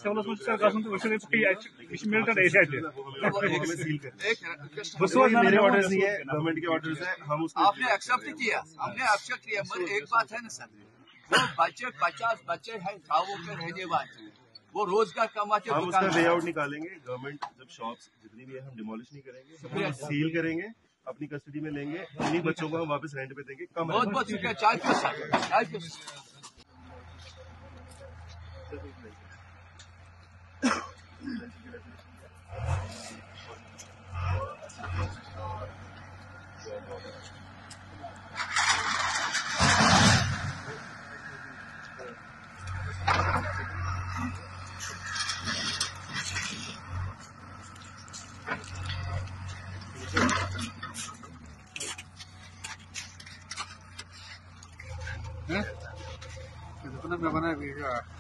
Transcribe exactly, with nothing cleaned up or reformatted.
सिविलस मंच गठन तो मिलिटेंट एरिया मेरे ऑर्डर्स नहीं है, गवर्नमेंट के ऑर्डर्स है, हम उसको आपने एक्सेप्ट किया, हमने एक्सेप्ट किया, मगर एक बात है ना सर, वो बच्चे पचास बच्चे हैं गाँवों के रहने वाले, वो रोजगार कमाते, हम उसका वे आउट निकालेंगे। गवर्नमेंट जब शॉप्स जितनी भी है हम डिमोलिश नहीं करेंगे, हम सील करेंगे, अपनी कस्टडी में लेंगे, इन्हीं बच्चों को हम वापस रेंट पे देंगे। कम बहुत बहुत शुक्रिया। चाय पियो सर, चाय पियो। Itu pernah nggak pernah bisa